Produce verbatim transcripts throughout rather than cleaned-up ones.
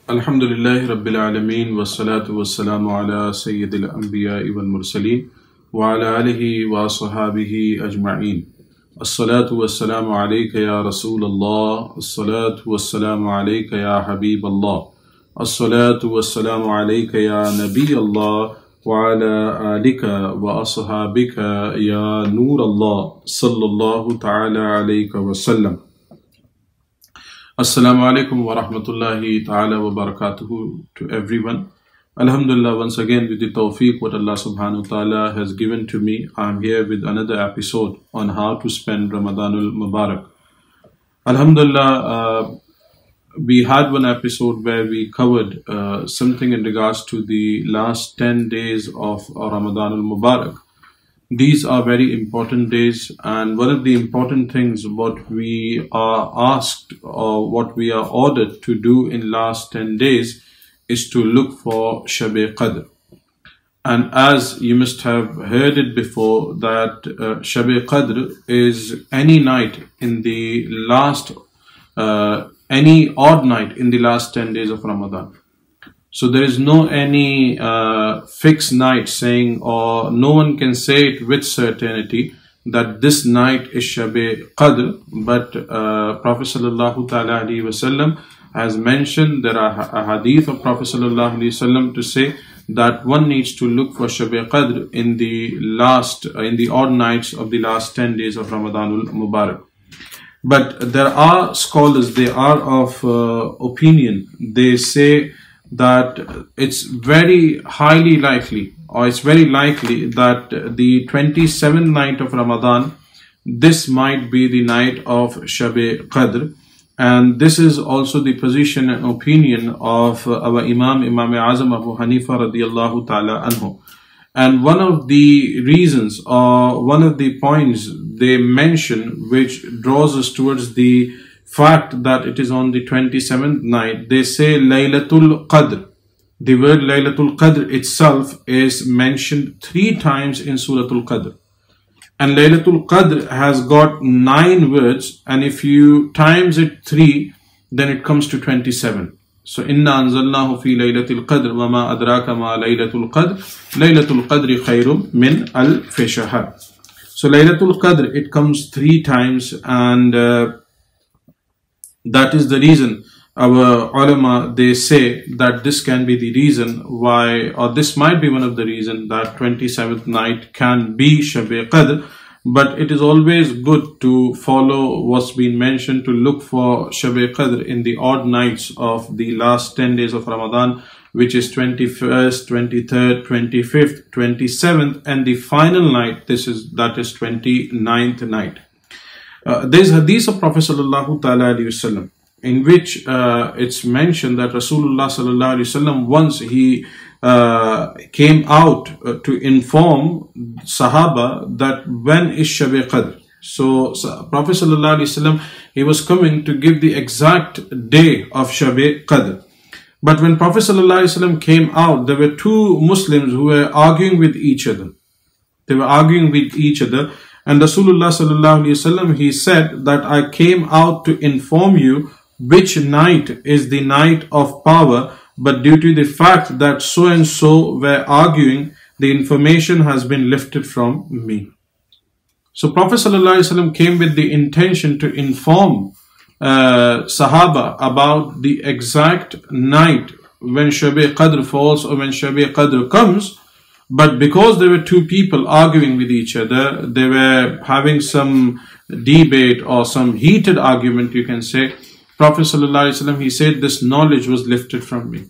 Alhamdulillahi Rabbil Alameen wassalatu wassalamu ala Sayyidil Anbiya'i wal Mursaleen wa ala alihi wa sahabihi ajma'een. As-salatu wassalamu alayka ya Rasulallah, as-salatu wassalamu alayka ya Habiballah, as-salatu wassalamu alayka ya Nabiyallah wa ala alika wa ashabika ya Noorallah sallallahu ta'ala alayka wa sallam. Assalamu alaikum wa rahmatullahi ta'ala wa barakatuhu to everyone. Alhamdulillah, once again with the tawfiq what Allah subhanahu wa ta'ala has given to me, I am here with another episode on how to spend Ramadanul Mubarak. Alhamdulillah, uh, we had one episode where we covered uh, something in regards to the last ten days of Ramadanul Mubarak. These are very important days, and one of the important things what we are asked or what we are ordered to do in last ten days is to look for Shab-e Qadr. And as you must have heard it before, that uh, Shab-e Qadr is any night in the last, uh, any odd night in the last ten days of Ramadan. So there is no any uh, fixed night saying, or no one can say it with certainty that this night is Shab-e Qadr. But uh, Prophet Sallallahu Ta'ala Alaihi Wasallam has mentioned, there are a hadith of Prophet Sallallahu Alaihi Wasallam to say that one needs to look for Shab-e Qadr in the last, uh, in the odd nights of the last ten days of Ramadanul Mubarak. But there are scholars, they are of uh, opinion, they say that it's very highly likely, or it's very likely that the twenty-seventh night of Ramadan, this might be the night of Shab-e Qadr. And this is also the position and opinion of our Imam, Imam Azam Abu Hanifa radiyallahu ta'ala anhu. And one of the reasons, or one of the points they mention, which draws us towards the fact that it is on the twenty-seventh night, they say Laylatul Qadr. The word Laylatul Qadr itself is mentioned three times in Suratul Qadr. And Laylatul Qadr has got nine words, and if you times it three, then it comes to twenty-seven. So, Inna anzalnahu fi Laylatul Qadr wa ma adraka ma Laylatul Qadr. Laylatul Qadri khayrum min alfi shahr. So, Laylatul Qadr, it comes three times, and uh, that is the reason our ulama, they say that this can be the reason why, or this might be one of the reasons that twenty-seventh night can be Shab-e Qadr. But it is always good to follow what's been mentioned, to look for Shab-e Qadr in the odd nights of the last ten days of Ramadan, which is twenty-first, twenty-third, twenty-fifth, twenty-seventh, and the final night, this is that is twenty-ninth night. Uh, there is hadith of Prophet Sallallahu Ta'ala Alaihi Wasallam, in which uh, it's mentioned that Rasulullah Sallallahu Alaihi Wasallam, once he uh, came out uh, to inform Sahaba that when is Shab-e Qadr. So, so Prophet Sallallahu Alaihi Wasallam, he was coming to give the exact day of Shab-e Qadr. But when Prophet Sallallahu Alaihi Wasallam came out, there were two Muslims who were arguing with each other. They were arguing with each other. And Rasulullah Sallallahu Alaihi Wasallam, he said that I came out to inform you which night is the night of power, but due to the fact that so and so were arguing, the information has been lifted from me. So Prophet Sallallahu Alaihi Wasallam came with the intention to inform uh, Sahaba about the exact night when Shab-e Qadr falls or when Shab-e Qadr comes. But because there were two people arguing with each other, they were having some debate or some heated argument, you can say, Prophet Sallallahu Alaihi Wasallam, he said, this knowledge was lifted from me.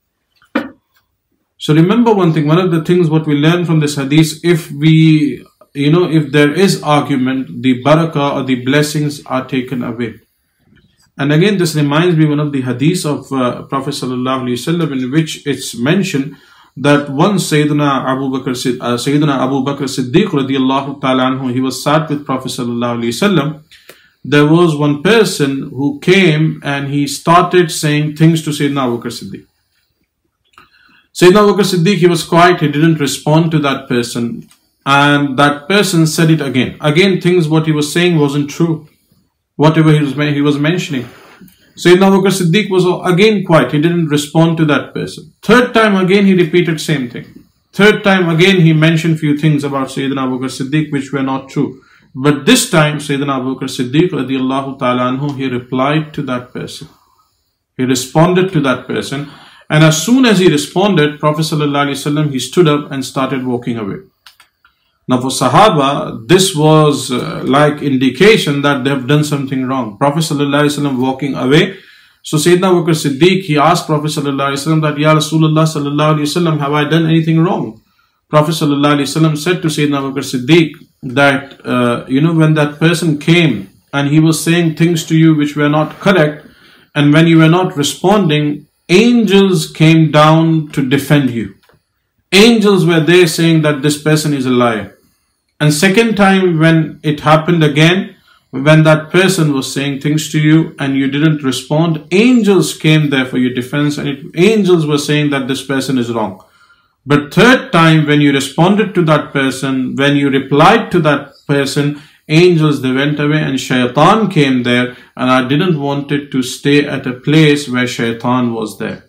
So remember one thing, one of the things what we learn from this hadith, if we, you know, if there is argument, the barakah or the blessings are taken away. And again, this reminds me one of the hadiths of uh, Prophet Sallallahu Alaihi Wasallam, in which it's mentioned that once Sayyidina Abu Bakr, uh, Sayyidina Abu Bakr Siddiq radiallahu ta'ala anhu, he was sat with Prophet Sallallahu Alaihi Wasallam. There was one person who came and he started saying things to Sayyidina Abu Bakr Siddiq. Sayyidina Abu Bakr Siddiq, he was quiet, he didn't respond to that person. And that person said it again. Again, things what he was saying wasn't true. Whatever he was, he was mentioning. Sayyidina Abu Bakr Siddiq was again quiet. He didn't respond to that person. Third time again he repeated same thing. Third time again he mentioned few things about Sayyidina Abu Bakr Siddiq which were not true. But this time Sayyidina Abu Bakr Siddiq radiallahu ta'ala anhu, he replied to that person. He responded to that person. And as soon as he responded, Prophet sallallahu alaihi wasallam, he stood up and started walking away. Now for Sahaba, this was uh, like indication that they have done something wrong. Prophet sallallahu alaihi wasallam walking away. So Sayyidina Abu Bakr Siddiq, he asked Prophet sallallahu alaihi wasallam that, Ya Rasulullah sallallahu alaihi wasallam, have I done anything wrong? Prophet sallallahu alaihi wasallam said to Sayyidina Abu Bakr Siddiq that, uh, you know, when that person came and he was saying things to you which were not correct, and when you were not responding, angels came down to defend you. Angels were there saying that this person is a liar. And second time when it happened again, when that person was saying things to you and you didn't respond, angels came there for your defense, and it, angels were saying that this person is wrong. But third time when you responded to that person, when you replied to that person, angels, they went away and shaitan came there, and I didn't want it to stay at a place where shaitan was there.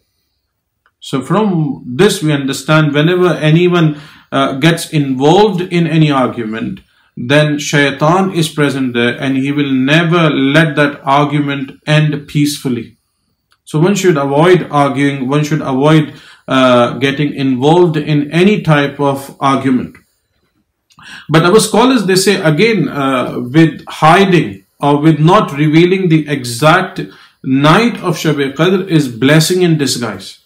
So from this we understand whenever anyone uh, gets involved in any argument, then shaitan is present there and he will never let that argument end peacefully. So one should avoid arguing, one should avoid uh, getting involved in any type of argument. But our scholars, they say again, uh, with hiding or with not revealing the exact night of Shab-e Qadr is blessing in disguise.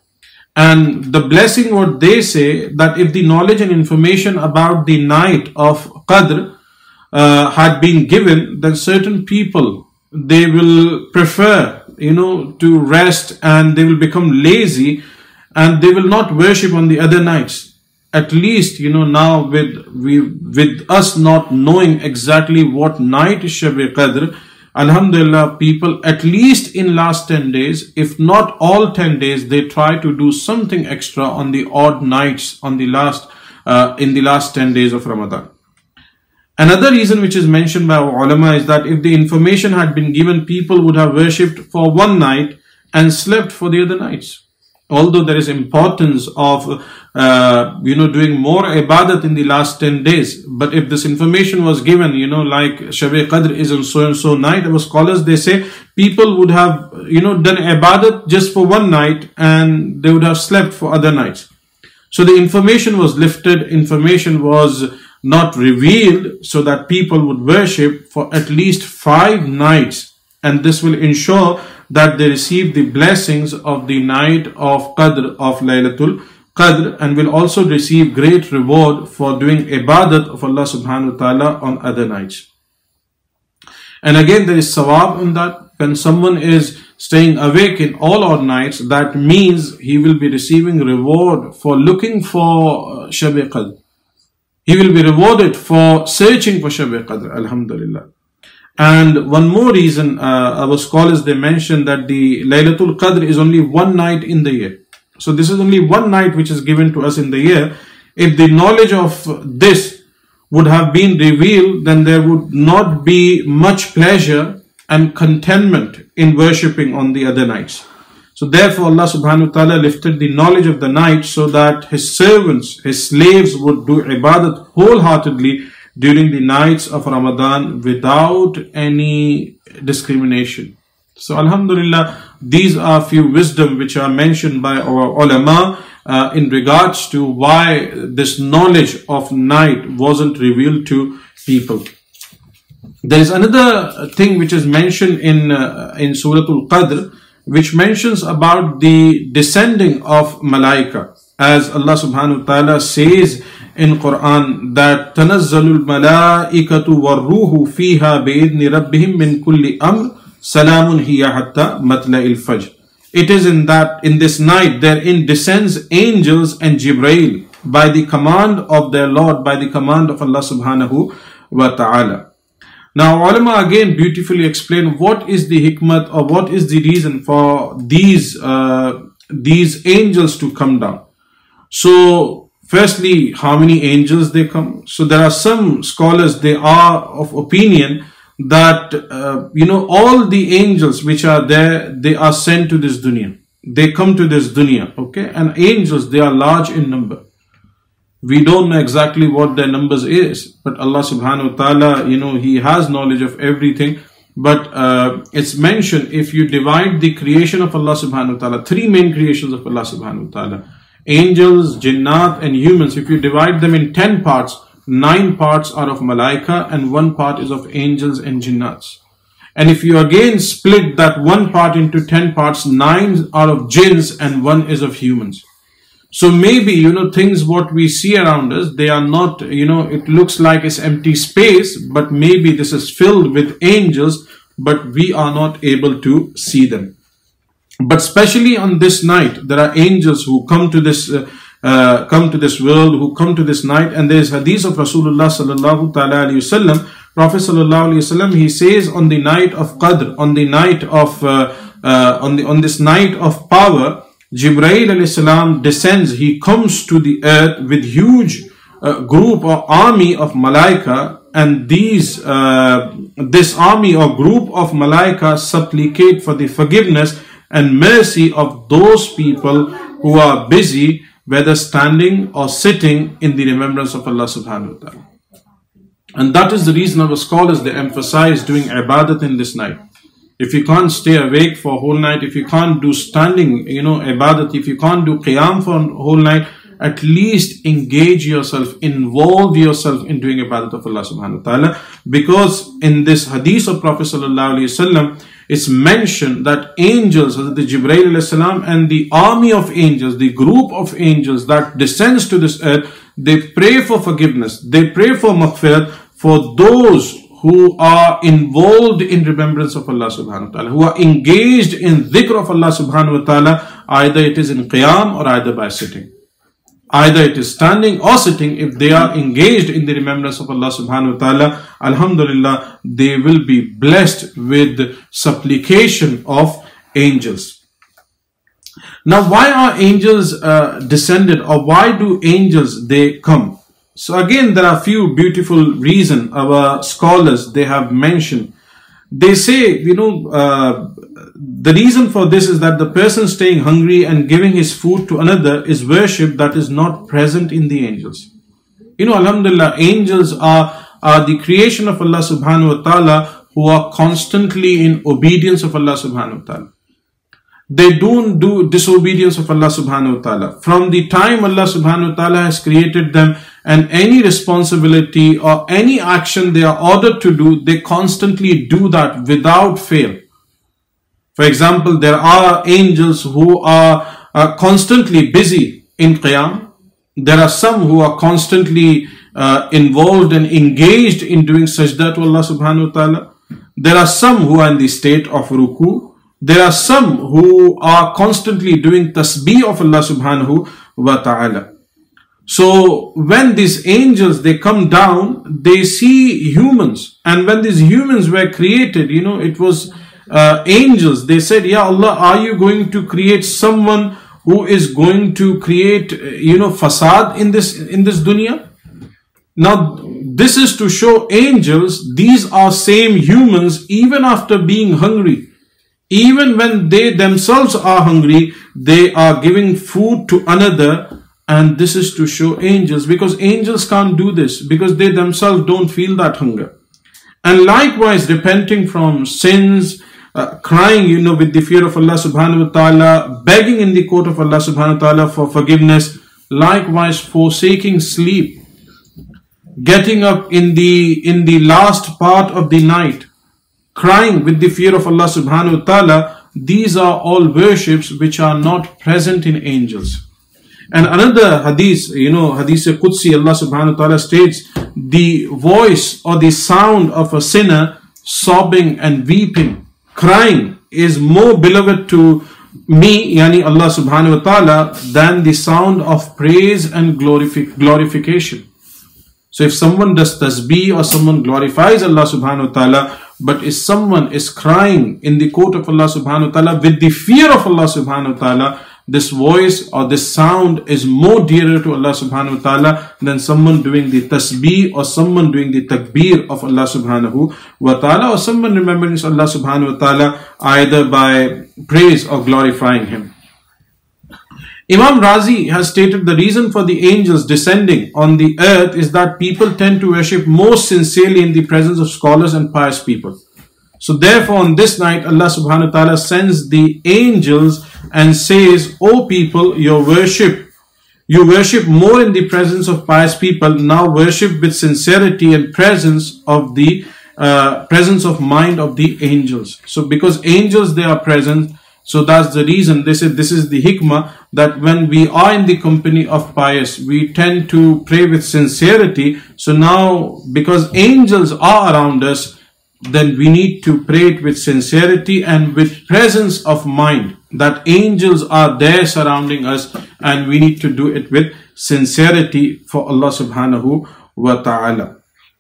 And the blessing, what they say, that if the knowledge and information about the night of Qadr uh, had been given, then certain people, they will prefer, you know, to rest, and they will become lazy and they will not worship on the other nights. At least, you know, now with we with us not knowing exactly what night is Shab-e Qadr, Alhamdulillah, people at least in last ten days, if not all ten days, they try to do something extra on the odd nights on the last uh, in the last ten days of Ramadan. Another reason which is mentioned by our ulama is that if the information had been given, people would have worshipped for one night and slept for the other nights. Although there is importance of uh, you know doing more ibadat in the last ten days, but if this information was given, you know like Shab-e Qadr is on so and so night, our scholars, they say people would have you know done ibadat just for one night and they would have slept for other nights. So the information was lifted, information was not revealed, so that people would worship for at least five nights, and this will ensure that they receive the blessings of the night of Qadr, of Laylatul Qadr, and will also receive great reward for doing ibadat of Allah subhanahu wa ta'ala on other nights. And again, there is sawab in that. When someone is staying awake in all odd nights, that means he will be receiving reward for looking for Shab-e Qadr. He will be rewarded for searching for Shab-e Qadr, alhamdulillah. And one more reason, uh, our scholars, they mention that the Laylatul Qadr is only one night in the year. So this is only one night which is given to us in the year. If the knowledge of this would have been revealed, then there would not be much pleasure and contentment in worshipping on the other nights. So therefore Allah subhanahu wa ta'ala lifted the knowledge of the night so that His servants, His slaves would do ibadat wholeheartedly during the nights of Ramadan without any discrimination. So alhamdulillah, these are few wisdom which are mentioned by our ulama uh, in regards to why this knowledge of night wasn't revealed to people. There is another thing which is mentioned in uh, in Suratul Qadr, which mentions about the descending of malaika, as Allah subhanahu wa ta'ala says in Quran that تَنَزَّلُ الْمَلَائِكَةُ وَالْرُوحُ فِيهَا بِإِذْنِ رَبِّهِمْ مِنْ كُلِّ أَمْرٍ سَلَامٌ هِيَ حَتَّى مَطْلَعِ الْفَجْرِ. It is in that in this night therein descends angels and Jibreel by the command of their Lord, by the command of Allah subhanahu wa ta'ala. Now ulama again beautifully explain what is the hikmat or what is the reason for these uh, these angels to come down. So firstly, how many angels they come? So there are some scholars, they are of opinion that, uh, you know, all the angels which are there, they are sent to this dunya. They come to this dunya, okay? And angels, they are large in number. We don't know exactly what their numbers is, but Allah subhanahu wa ta'ala, you know, He has knowledge of everything. But uh, it's mentioned, if you divide the creation of Allah subhanahu wa ta'ala, three main creations of Allah subhanahu wa ta'ala, angels, jinnat and humans, if you divide them in ten parts, nine parts are of malaika and one part is of angels and jinnats. And if you again split that one part into ten parts, nine are of jinns and one is of humans. So maybe, you know, things what we see around us, they are not, you know, it looks like it's empty space, but maybe this is filled with angels, but we are not able to see them. But especially on this night, there are angels who come to this uh, uh, come to this world, who come to this night. And there is hadith of Rasulullah sallallahu ta'ala alayhi wasallam. Prophet sallallahu alayhi wasallam, he says, on the night of Qadr, on the night of uh, uh, on the on this night of power, Jibreel alayhi salam descends. He comes to the earth with huge uh, group or army of malaika, and these uh, this army or group of malaika supplicate for the forgiveness and mercy of those people who are busy, whether standing or sitting, in the remembrance of Allah subhanahu wa ta'ala. And that is the reason our scholars, they emphasize doing ibadat in this night. If you can't stay awake for a whole night, if you can't do standing, you know, ibadat, if you can't do qiyam for a whole night, at least engage yourself, involve yourself in doing ibadat of Allah subhanahu wa ta'ala. Because in this hadith of Prophet sallallahu alayhi wasallam, it's mentioned that angels, Hazrat Jibreel alayhi salam and the army of angels, the group of angels that descends to this earth, they pray for forgiveness, they pray for maghfirat for those who are involved in remembrance of Allah subhanahu wa ta'ala, who are engaged in dhikr of Allah subhanahu wa ta'ala, either it is in qiyam or either by sitting. Either it is standing or sitting, if they are engaged in the remembrance of Allah subhanahu wa ta'ala, alhamdulillah, they will be blessed with supplication of angels. Now, why are angels uh, descended, or why do angels, they come? So again, there are a few beautiful reasons our scholars, they have mentioned. They say, you know, uh, the reason for this is that the person staying hungry and giving his food to another is worship that is not present in the angels. You know, alhamdulillah, angels are, are the creation of Allah subhanahu wa ta'ala, who are constantly in obedience of Allah subhanahu wa ta'ala. They don't do disobedience of Allah subhanahu wa ta'ala. From the time Allah subhanahu wa ta'ala has created them, and any responsibility or any action they are ordered to do, they constantly do that without fail. For example, there are angels who are uh, constantly busy in qiyam. There are some who are constantly uh, involved and engaged in doing sajda to Allah subhanahu wa ta'ala. There are some who are in the state of ruku. There are some who are constantly doing tasbih of Allah subhanahu wa ta'ala. So when these angels, they come down, they see humans. And when these humans were created, you know, it was uh, angels. They said, Ya Allah, are you going to create someone who is going to create, you know, fasad in this, in this dunya? Now, this is to show angels, these are same humans even after being hungry. Even when they themselves are hungry, they are giving food to another. And this is to show angels, because angels can't do this, because they themselves don't feel that hunger. And likewise, repenting from sins, uh, crying, you know, with the fear of Allah subhanahu wa ta'ala, begging in the court of Allah subhanahu wa ta'ala for forgiveness. Likewise, forsaking sleep, getting up in the, in the last part of the night, crying with the fear of Allah subhanahu wa ta'ala. These are all worships which are not present in angels. And another hadith, you know, hadith Qudsi, Allah subhanahu wa ta'ala states, the voice or the sound of a sinner sobbing and weeping, crying, is more beloved to me, yani Allah subhanahu wa ta'ala, than the sound of praise and glorific glorification. So if someone does tasbih or someone glorifies Allah subhanahu wa ta'ala, but if someone is crying in the court of Allah subhanahu wa ta'ala with the fear of Allah subhanahu wa ta'ala, this voice or this sound is more dearer to Allah subhanahu wa ta'ala than someone doing the tasbih or someone doing the takbir of Allah subhanahu wa ta'ala, or someone remembering Allah subhanahu wa ta'ala either by praise or glorifying Him. Imam Razi has stated the reason for the angels descending on the earth is that people tend to worship most sincerely in the presence of scholars and pious people. So therefore on this night Allah subhanahu wa ta'ala sends the angels and says, O people, your worship, you worship more in the presence of pious people, now worship with sincerity and presence of the uh, presence of mind of the angels. So because angels, they are present, so that's the reason, they said this is the hikmah, that when we are in the company of pious, we tend to pray with sincerity. So now because angels are around us, then we need to pray it with sincerity and with presence of mind, that angels are there surrounding us, and we need to do it with sincerity for Allah subhanahu wa ta'ala.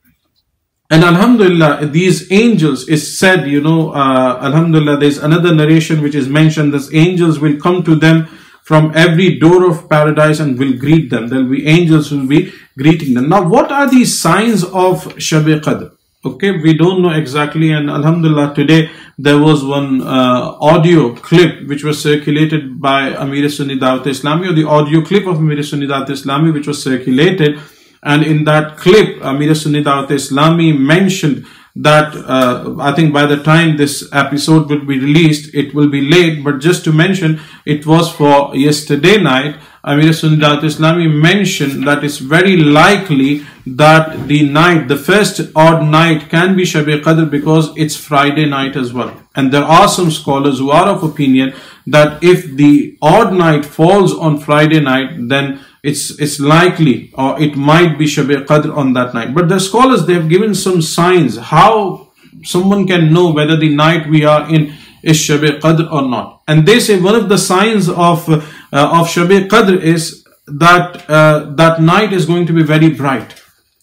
And alhamdulillah, these angels is said, you know, uh, alhamdulillah, there's another narration which is mentioned, that angels will come to them from every door of paradise and will greet them. There will be angels who will be greeting them. Now, what are these signs of Shab-e Qadr? Okay, we don't know exactly, and alhamdulillah, today there was one uh, audio clip which was circulated by Amir-e-Sunni Dawat-e-Islami, or the audio clip of Amir-e-Sunni Dawat-e-Islami which was circulated, and in that clip Amir-e-Sunni Dawat-e-Islami mentioned that uh, I think by the time this episode will be released, it will be late, but just to mention, it was for yesterday night. Amir-e-Sunni Dawat-e-Islami mentioned that it's very likely that the night, the first odd night, can be Shab-e Qadr because it's Friday night as well. And there are some scholars who are of opinion that if the odd night falls on Friday night, then it's it's likely, or it might be Shab-e Qadr on that night. But the scholars, they have given some signs how someone can know whether the night we are in is Shab-e Qadr or not. And they say one of the signs of uh, of Shab-e Qadr is that uh, that night is going to be very bright.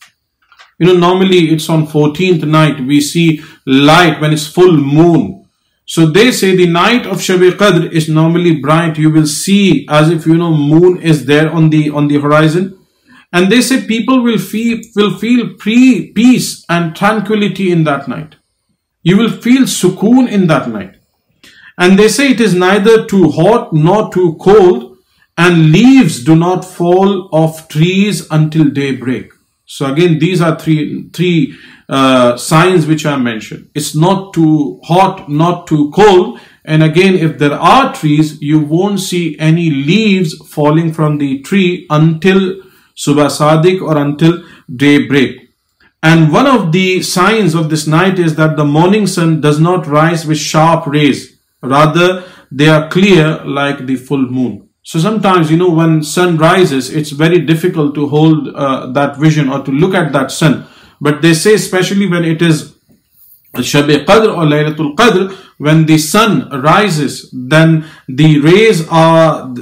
You know, normally it's on fourteenth night we see light when it's full moon. So they say the night of Shab-e Qadr is normally bright. You will see as if, you know, moon is there on the on the horizon. And they say people will feel will feel pre peace and tranquility in that night. You will feel sukoon in that night. And they say it is neither too hot nor too cold, and leaves do not fall off trees until daybreak. So again, these are three three uh, signs which are mentioned. It's not too hot, not too cold. And again, if there are trees, you won't see any leaves falling from the tree until Subah Sadiq or until daybreak. And one of the signs of this night is that the morning sun does not rise with sharp rays. Rather, they are clear like the full moon. So sometimes, you know, when sun rises, it's very difficult to hold uh, that vision or to look at that sun. But they say especially when it is Shab-e Qadr or Laylatul Qadr, when the sun rises, then the rays are,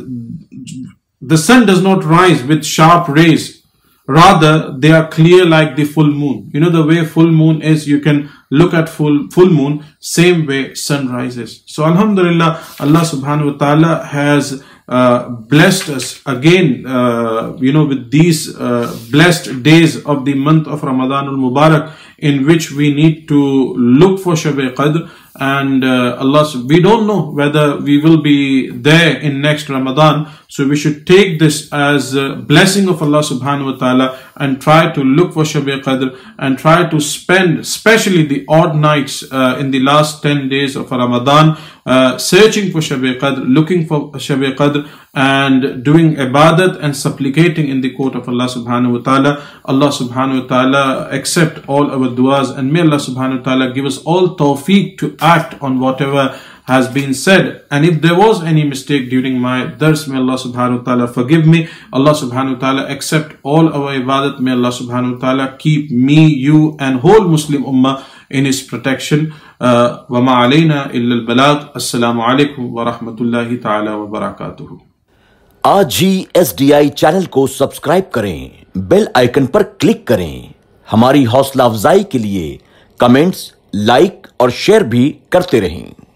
the sun does not rise with sharp rays. Rather, they are clear like the full moon. You know, the way full moon is, you can look at full full moon, same way sun rises. So alhamdulillah, Allah subhanahu wa ta'ala has uh, blessed us again, uh, you know, with these uh, blessed days of the month of Ramadan al-Mubarak, in which we need to look for Shab-e Qadr. And uh, Allah, we don't know whether we will be there in next Ramadan. So we should take this as a blessing of Allah subhanahu wa ta'ala and try to look for Shab-e Qadr and try to spend especially the odd nights uh, in the last ten days of Ramadan uh, searching for Shab-e Qadr, looking for Shab-e Qadr, and doing ibadat and supplicating in the court of Allah subhanahu wa ta'ala. Allah subhanahu wa ta'ala accept all our du'as, and may Allah subhanahu wa ta'ala give us all tawfiq to act on whatever has been said. And if there was any mistake during my dars, may Allah subhanahu wa ta'ala forgive me. Allah subhanahu wa ta'ala accept all our ibadat. May Allah subhanahu wa ta'ala keep me, you and whole Muslim ummah in His protection. Uh, wa ma alayna illa al-balagh. Assalamu alaikum wa rahmatullahi ta'ala wa barakatuhu. आज ही S D I channel को subscribe करें, bell icon पर click करें। हमारी हौसला अफजाई के लिए कमेंट्स, लाइक और शेयर भी करते रहें।